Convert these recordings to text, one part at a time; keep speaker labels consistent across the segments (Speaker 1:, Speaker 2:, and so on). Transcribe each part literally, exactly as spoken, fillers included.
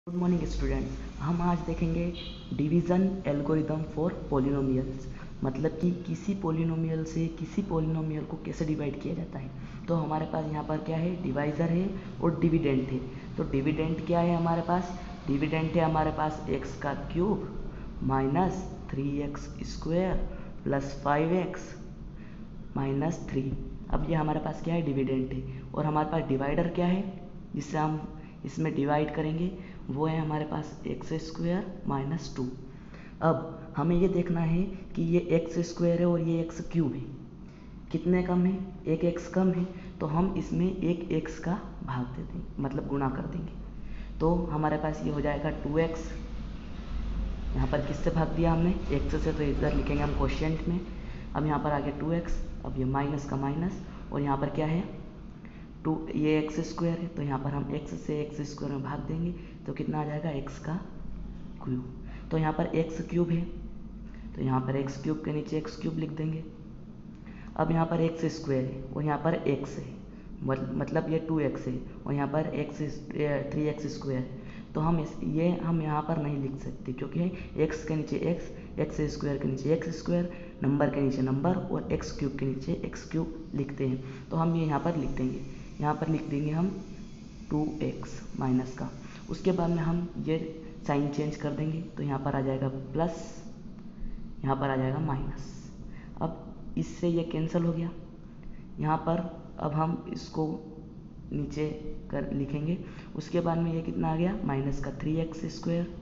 Speaker 1: Good morning students. हम आज देखेंगे डिवीज़न एल्गोरिदम फॉर पॉलिनोमियल्स, मतलब कि किसी पॉलिनोमियल से किसी पॉलिनोमियल को कैसे डिवाइड किया जाता है। तो हमारे पास यहाँ पर क्या है, डिवाइज़र है और डिविडेंड है। तो डिविडेंड क्या है हमारे पास, डिविडेंड है हमारे पास एक्स का cube minus three x square plus five x minus three. अब ये हमारे पास क्या है, डिविडेंड है। और हमारे पास डिवाइडर क्या है जिससे हम इसमें डिवाइड करेंगे, वो है हमारे पास एक्स स्क्वायर माइनस टू। अब हमें ये देखना है कि ये एक्स स्क्वायर है और ये एक्स क्यूब है, कितने कम है, एक एक्स कम है। तो हम इसमें एक एक्स का भाग दे देंगे, मतलब गुणा कर देंगे। तो हमारे पास ये हो जाएगा टू एक्स। यहाँ पर किससे भाग दिया हमने, एक्स से, तो इधर लिखेंगे हम क्वोशिएंट में। अब यहाँ पर आ गया टू एक्स, अब ये माइनस का माइनस, और यहाँ पर क्या है टू, ये एक्स स्क्वायर है, तो यहाँ पर हम एक्स से एक्स स्क्वायर में भाग देंगे तो कितना आ जाएगा, एक्स का क्यूब। तो यहाँ पर एक्स क्यूब है, तो यहाँ पर एक्स क्यूब के नीचे एक्स क्यूब लिख देंगे। अब यहाँ पर एक्स स्क्वायर है और यहाँ पर एक्स है, मतलब ये टू एक्स है और यहाँ पर एक्स थ्री एक्स स्क्वायर है। तो हम इस ये हम यहाँ पर नहीं लिख सकते, क्योंकि एक्स के नीचे एक्स, एक्स स्क्वायर के नीचे एक्स स्क्वायर, नंबर के नीचे नंबर और एक्स क्यूब के नीचे एक्स क्यूब लिखते हैं। तो हम ये यहाँ पर लिख देंगे, यहाँ पर लिख देंगे हम टू एक्स माइनस का। उसके बाद में हम ये साइन चेंज कर देंगे, तो यहाँ पर आ जाएगा प्लस, यहाँ पर आ जाएगा माइनस। अब इससे ये कैंसिल हो गया। यहाँ पर अब हम इसको नीचे कर लिखेंगे। उसके बाद में ये कितना आ गया, माइनस का थ्री एक्स स्क्वायर।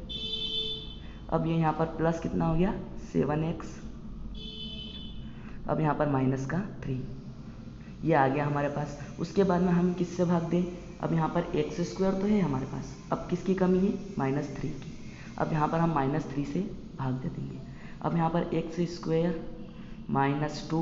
Speaker 1: अब ये यहाँ पर प्लस कितना हो गया, सेवन एक्स। अब यहाँ पर माइनस का थ्री, ये आ गया हमारे पास। उसके बाद में हम किससे भाग दें, अब यहाँ पर एक्स स्क्वायर तो है हमारे पास, अब किसकी कमी है, माइनस थ्री की। अब यहाँ पर हम माइनस थ्री से भाग दे देंगे। अब यहाँ पर x square minus two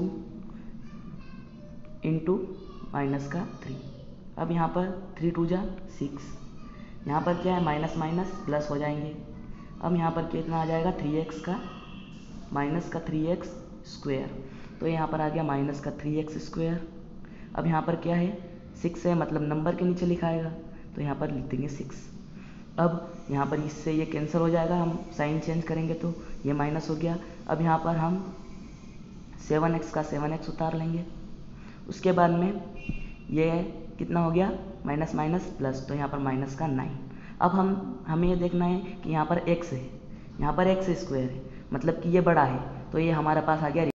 Speaker 1: into minus का थ्री। अब यहाँ पर थ्री टू जा सिक्स, यहाँ पर क्या है, माइनस माइनस प्लस हो जाएंगे। अब यहाँ पर कितना आ जाएगा, थ्री एक्स का माइनस का थ्री एक्स स्क्वायर। तो यहाँ पर आ गया माइनस का थ्री एक्स स्क्वायर। अब यहाँ पर क्या है, सिक्स है, मतलब नंबर के नीचे लिखाएगा, तो यहाँ पर लिख देंगे सिक्स। अब यहाँ पर इससे ये कैंसिल हो जाएगा, हम साइन चेंज करेंगे तो ये माइनस हो गया। अब यहाँ पर हम सेवन एक्स का सेवन एक्स उतार लेंगे। उसके बाद में ये कितना हो गया, माइनस माइनस प्लस, तो यहाँ पर माइनस का नाइन। अब हम हमें ये देखना है कि यहाँ पर एक्स है, यहाँ पर एक्स स्क्वायर है, मतलब कि ये बड़ा है, तो ये हमारे पास आ गया